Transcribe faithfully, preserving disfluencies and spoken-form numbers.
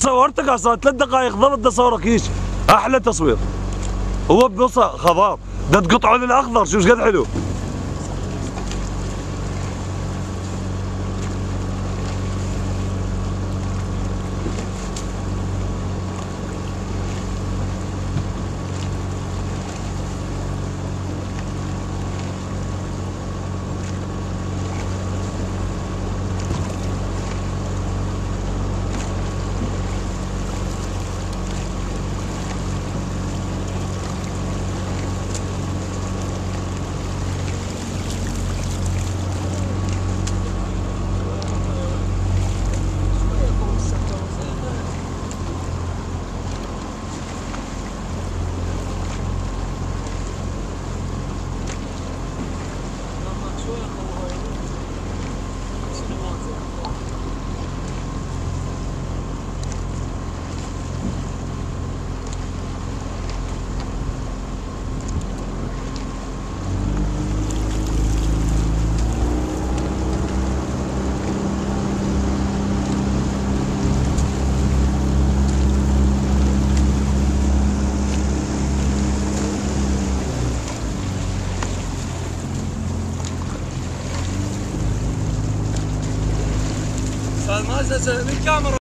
صورتك اصلا ثلاث دقائق ضبط بدي اصورك هيك احلى تصوير. هو بنص خضار بدك تقطعه للاخضر شوف ايش قد حلو. ما الكاميرا